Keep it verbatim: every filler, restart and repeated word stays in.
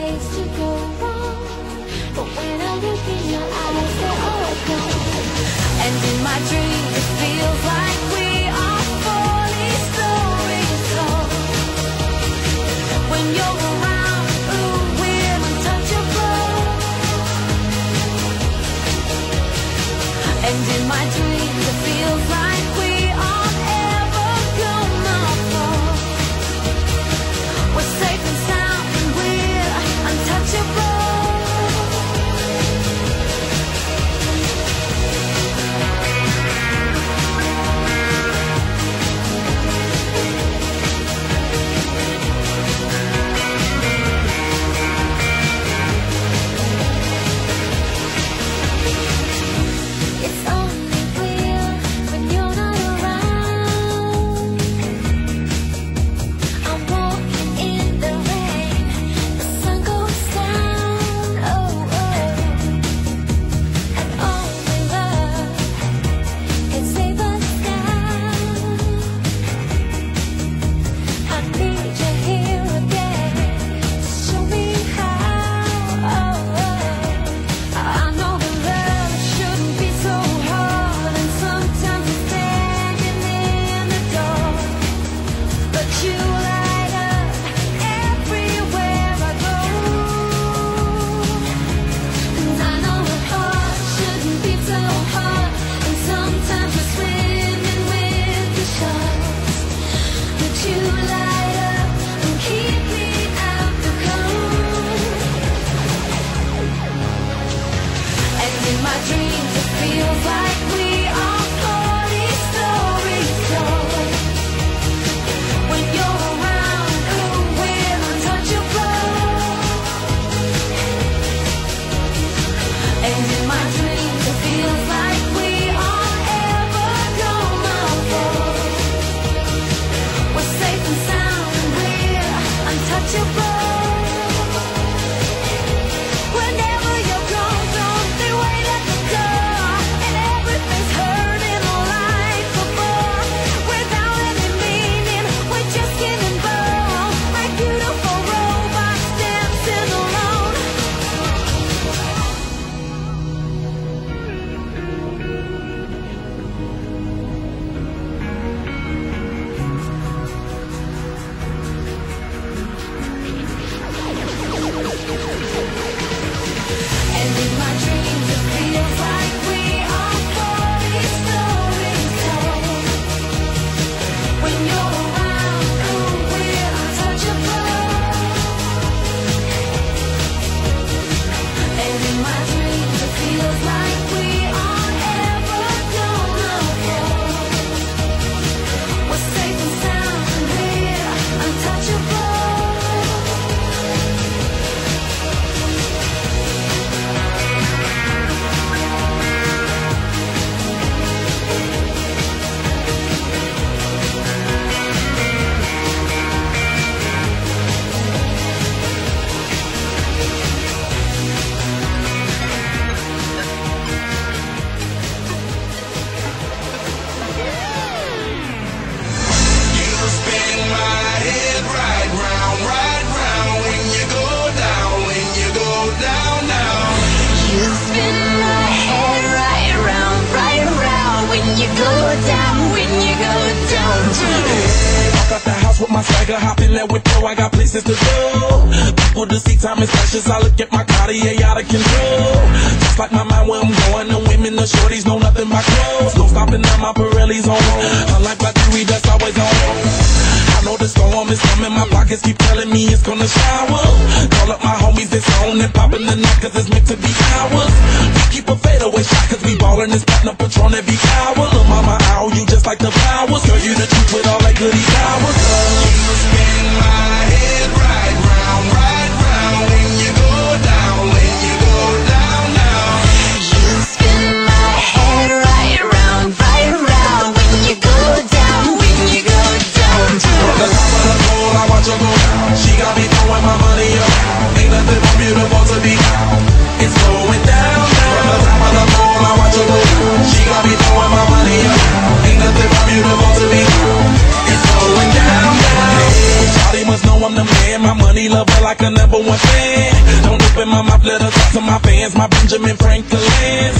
ways to go wrong, but when I look in your eyes, they're all gone. And in my dreams, it feels like we are forty stories tall. When you're around, ooh, we're untouchable. And in my dreams, it feels like we aren't ever gonna fall. We're safe and sound and we're untouchable. It's only real when you're not around. I'm walking in the rain, the sun goes down, oh, oh. And only love can save us now. I need you here again to show me how, oh, oh. I know that love shouldn't be so hard, and sometimes I'm standing in the dark, but you light up everywhere I go. And I know that heart shouldn't be so hard, and sometimes we're swimming with the sharks, but you light up and keep me out the cold. And in my dreams, it feels like we are forty stories tall. When you're around, ooh, we're untouchable. And in my dreams, it feels like we aren't ever gonna fall. We're safe and sound and we're untouchable. Whenever you're gone, gone, they wait at the door, and everything's hurting like before. Without any meaning, we're just getting born, like beautiful robots dancing alone. And in my dreams, it feels like we are forty stories tall. When you're around, ooh, we're untouchable. And in my dreams, it feels like we aren't ever gonna fall. We're safe and sound and we're untouchable. You spin my head right round, right round when you go down, when you go down, down. You spin my head right round, right round when you go down, when you go down, down. Walk out the house with my swagger, hop in that window, I got places to go. People to see, time is precious, I look at my Cartier out of control. Just like my mind where I'm going, the women, the shorties know nothing but clothes. No stopping at my Pirelli's on roll, unlike my theory that's always on roll. I know the storm is coming, my pockets keep telling me it's gonna shower. Call up my homies, it's on and popping the night cause it's meant to be ours. We keep a fadeaway shot cause we ballin' this platinum Patron every hour. Look mama, ow, you just like the flowers. Girl, you the truth with all that goody powers. You spin my head right round, right round when you go down, when you go down, down. You spin my head right round, right round when you go down, when you go down, From the down. top of the pole, I watch her go down. She got me throwing my money up. Ain't nothing more beautiful to be. It's going down, down. From the top of the pole, I watch her go down. She got me throwing my money up. Ain't nothing more beautiful to be. It's going down, down. Hey, Charlie must know I'm the man. My money lover like a number one fan. my mouth, let her talk to my fans. My Benjamin Franklin.